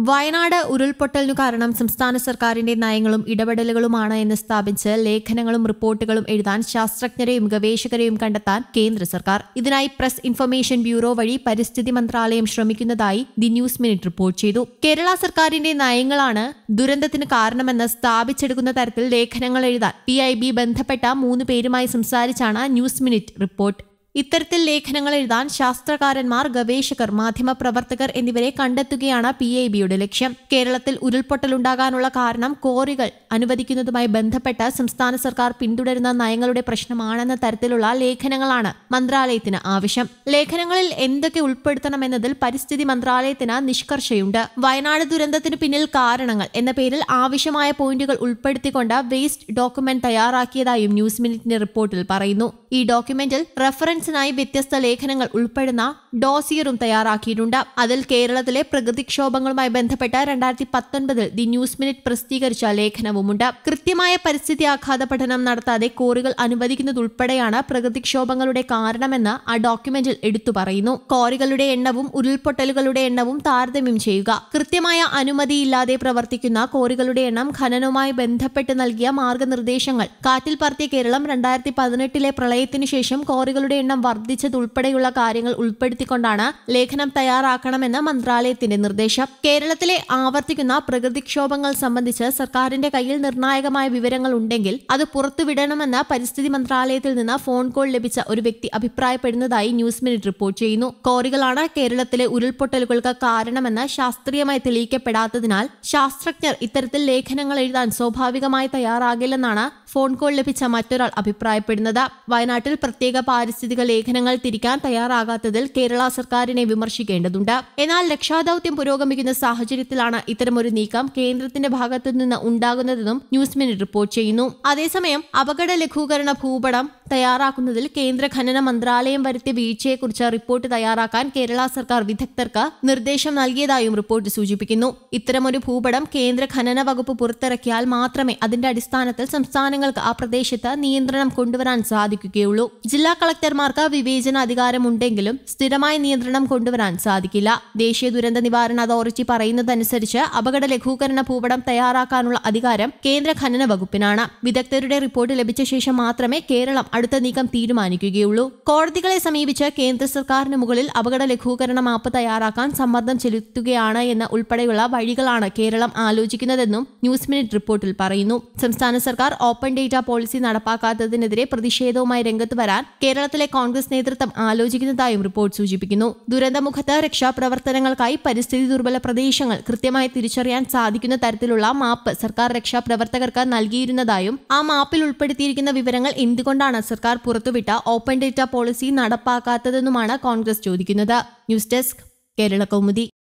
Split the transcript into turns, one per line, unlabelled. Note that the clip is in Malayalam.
വയനാട് ഉരുൾപൊട്ടലിനു കാരണം സംസ്ഥാന സർക്കാരിന്റെ നയങ്ങളും ഇടപെടലുകളുമാണ് എന്ന് സ്ഥാപിച്ച് ലേഖനങ്ങളും റിപ്പോർട്ടുകളും എഴുതാൻ ശാസ്ത്രജ്ഞരെയും ഗവേഷകരെയും കണ്ടെത്താൻ കേന്ദ്ര സർക്കാർ. ഇതിനായി പ്രസ് ഇൻഫർമേഷൻ ബ്യൂറോ വഴി പരിസ്ഥിതി മന്ത്രാലയം ശ്രമിക്കുന്നതായി ദി ന്യൂസ് മിനിറ്റ് റിപ്പോർട്ട് ചെയ്തു. കേരള സർക്കാരിന്റെ നയങ്ങളാണ് ദുരന്തത്തിന് കാരണമെന്ന് സ്ഥാപിച്ചെടുക്കുന്ന തരത്തിൽ ലേഖനങ്ങൾ എഴുതാൻ PIB ബന്ധപ്പെട്ട 3 പേരുമായി സംസാരിച്ചാണ് ന്യൂസ് മിനിറ്റ് റിപ്പോർട്ട്. ഇത്തരത്തിൽ ലേഖനങ്ങൾ എഴുതാൻ ശാസ്ത്രകാരന്മാർ, ഗവേഷകർ, മാധ്യമപ്രവർത്തകർ എന്നിവരെ കണ്ടെത്തുകയാണ് PIBയുടെ ലക്ഷ്യം. കേരളത്തിൽ ഉരുൾപൊട്ടലുണ്ടാകാനുള്ള കാരണം ക്വാറികൾ അനുവദിക്കുന്നതുമായി ബന്ധപ്പെട്ട സംസ്ഥാന സർക്കാർ പിന്തുടരുന്ന നയങ്ങളുടെ പ്രശ്നമാണെന്ന തരത്തിലുള്ള ലേഖനങ്ങളാണ് മന്ത്രാലയത്തിന് ആവശ്യം. ലേഖനങ്ങളിൽ എന്തൊക്കെ ഉൾപ്പെടുത്തണമെന്നതിൽ പരിസ്ഥിതി മന്ത്രാലയത്തിന് നിഷ്കർഷയുണ്ട്. വയനാട് ദുരന്തത്തിന് പിന്നിൽ കാരണങ്ങൾ എന്ന പേരിൽ ആവശ്യമായ പോയിന്റുകൾ ഉൾപ്പെടുത്തിക്കൊണ്ട് വേസ്റ്റ് ഡോക്യുമെന്റ് തയ്യാറാക്കിയതായും ന്യൂസ് മിനിറ്റിന്റെ റിപ്പോർട്ടിൽ പറയുന്നു. ഈ ഡോക്യുമെന്റിൽ റഫറൻസിനായി വ്യത്യസ്ത ലേഖനങ്ങൾ ഉൾപ്പെടുന്ന ഡോസിയറും തയ്യാറാക്കിയിട്ടുണ്ട്. അതിൽ കേരളത്തിലെ പ്രകൃതിക്ഷോഭങ്ങളുമായി ബന്ധപ്പെട്ട 2019 ദി ന്യൂസ് മിനിറ്റ് പ്രസിദ്ധീകരിച്ച ലേഖനവുമുണ്ട്. കൃത്യമായ പരിസ്ഥിതി ആഘാത പഠനം നടത്താതെ ക്വാറികൾ അനുവദിക്കുന്നതുൾപ്പെടെയാണ് പ്രകൃതിക്ഷോഭങ്ങളുടെ കാരണമെന്ന് ആ ഡോക്യുമെന്റിൽ എടുത്തു പറയുന്നു. ക്വാറികളുടെ എണ്ണവും ഉരുൾപൊട്ടലുകളുടെ എണ്ണവും താരതമ്യം ചെയ്യുക. കൃത്യമായ അനുമതിയില്ലാതെ പ്രവർത്തിക്കുന്ന ക്വാറികളുടെ എണ്ണം, ഖനനവുമായി ബന്ധപ്പെട്ട് നൽകിയ മാർഗനിർദ്ദേശങ്ങൾ, കാറ്റിൽ പറത്തിയ കേരളം, 2018 പ്രളയത്തിനു ശേഷം ക്വാറികളുടെ എണ്ണം വർദ്ധിച്ചതുൾപ്പെടെയുള്ള കാര്യങ്ങൾ ഉൾപ്പെടുത്തിക്കൊണ്ടാണ് ലേഖനം തയ്യാറാക്കണമെന്ന് മന്ത്രാലയത്തിന്റെ നിർദ്ദേശം. കേരളത്തിലെ ആവർത്തിക്കുന്ന പ്രകൃതിക്ഷോഭങ്ങൾ സംബന്ധിച്ച് സർക്കാരിന്റെ കയ്യിൽ നിർണായകമായ വിവരങ്ങൾ ഉണ്ടെങ്കിൽ അത് പുറത്തുവിടണമെന്ന് പരിസ്ഥിതി മന്ത്രാലയത്തിൽ നിന്ന് ഫോൺ കോൾ ലഭിച്ച ഒരു വ്യക്തി അഭിപ്രായപ്പെടുന്നതായി ന്യൂസ് മിനിറ്റ് റിപ്പോർട്ട് ചെയ്യുന്നു. ക്വാറികളാണ് കേരളത്തിലെ ഉരുൾപൊട്ടലുകൾക്ക് കാരണമെന്ന് ശാസ്ത്രീയമായി തെളിയിക്കപ്പെടാത്തതിനാൽ ശാസ്ത്രജ്ഞർ ഇത്തരത്തിൽ ലേഖനങ്ങൾ എഴുതാൻ സ്വാഭാവികമായി തയ്യാറാകില്ലെന്നാണ് ഫോൺ കോൾ ലഭിച്ച മറ്റൊരാൾ അഭിപ്രായപ്പെടുന്നത്. വയനാട്ടിൽ പ്രത്യേക പാരിസ്ഥിതിക ലേഖനങ്ങൾ തിരിക്കാൻ തയ്യാറാകാത്തതിൽ കേരള സർക്കാരിനെ വിമർശിക്കേണ്ടതുണ്ട്. എന്നാൽ രക്ഷാദൌത്യം പുരോഗമിക്കുന്ന സാഹചര്യത്തിലാണ് ഇത്തരമൊരു നീക്കം കേന്ദ്രത്തിന്റെ ഭാഗത്തുനിന്ന് ഉണ്ടാകുന്നതെന്നും ന്യൂസ് മിനിറ്റ് റിപ്പോർട്ട് ചെയ്യുന്നു. അതേസമയം അപകട ലഘൂകരണ ഭൂപടം തയ്യാറാക്കുന്നതിൽ കേന്ദ്ര ഖനന മന്ത്രാലയം വരുത്തിയ വീഴ്ചയെക്കുറിച്ച് റിപ്പോർട്ട് തയ്യാറാക്കാൻ കേരള സർക്കാർ വിദഗ്ധർക്ക് നിർദ്ദേശം നൽകിയതായും റിപ്പോർട്ട് സൂചിപ്പിക്കുന്നു. ഇത്തരമൊരു ഭൂപടം കേന്ദ്ര ഖനന വകുപ്പ് പുറത്തിറക്കിയാൽ മാത്രമേ അതിന്റെ അടിസ്ഥാനത്തിൽ സംസ്ഥാനങ്ങൾക്ക് ആ പ്രദേശത്ത് നിയന്ത്രണം കൊണ്ടുവരാൻ സാധിക്കുകയുള്ളൂ. ജില്ലാ കളക്ടർമാർക്ക് വിവേചന അധികാരമുണ്ടെങ്കിലും സ്ഥിരമായ നിയന്ത്രണം കൊണ്ടുവരാൻ സാധിക്കില്ല. ദേശീയ ദുരന്ത നിവാരണ അതോറിറ്റി പറയുന്നതനുസരിച്ച് അപകട ലഘൂകരണ ഭൂപടം തയ്യാറാക്കാനുള്ള അധികാരം കേന്ദ്ര ഖനന വകുപ്പിനാണ്. വിദഗ്ധരുടെ റിപ്പോർട്ട് ലഭിച്ച ശേഷം മാത്രമേ കേരളം അടുത്ത നീക്കം തീരുമാനിക്കുകയുള്ളൂ. കോടതികളെ സമീപിച്ച് കേന്ദ്ര സർക്കാരിന് മുകളിൽ അപകട ലഘൂകരണ മാപ്പ് തയ്യാറാക്കാൻ സമ്മർദ്ദം ചെലുത്തുകയാണ് എന്ന ഉൾപ്പെടെയുള്ള വഴികളാണ് കേരളം ആലോചിക്കുന്നതെന്നും ന്യൂസ് മിനിറ്റ് റിപ്പോർട്ടിൽ പറയുന്നു. സംസ്ഥാന സർക്കാർ ഓപ്പൺ ഡേറ്റ പോളിസി നടപ്പാക്കാത്തതിനെതിരെ പ്രതിഷേധവുമായി രംഗത്ത് വരാൻ കേരളത്തിലെ കോൺഗ്രസ് നേതൃത്വം ആലോചിക്കുന്നതായും റിപ്പോർട്ട് സൂചിപ്പിക്കുന്നു. ദുരന്തമുഖത്ത് രക്ഷാപ്രവർത്തനങ്ങൾക്കായി പരിസ്ഥിതി ദുർബല പ്രദേശങ്ങൾ കൃത്യമായി തിരിച്ചറിയാൻ സാധിക്കുന്ന തരത്തിലുള്ള മാപ്പ് സർക്കാർ രക്ഷാപ്രവർത്തകർക്ക് നൽകിയിരുന്നതായും ആ മാപ്പിൽ ഉൾപ്പെടുത്തിയിരിക്കുന്ന വിവരങ്ങൾ എന്തുകൊണ്ടാണ് സർക്കാർ പുറത്തുവിട്ട ഓപ്പൺ ഡേറ്റ പോളിസി നടപ്പാക്കാത്തതെന്നുമാണ് കോൺഗ്രസ് ചോദിക്കുന്നത്. News desk, Kerala Kaumudi.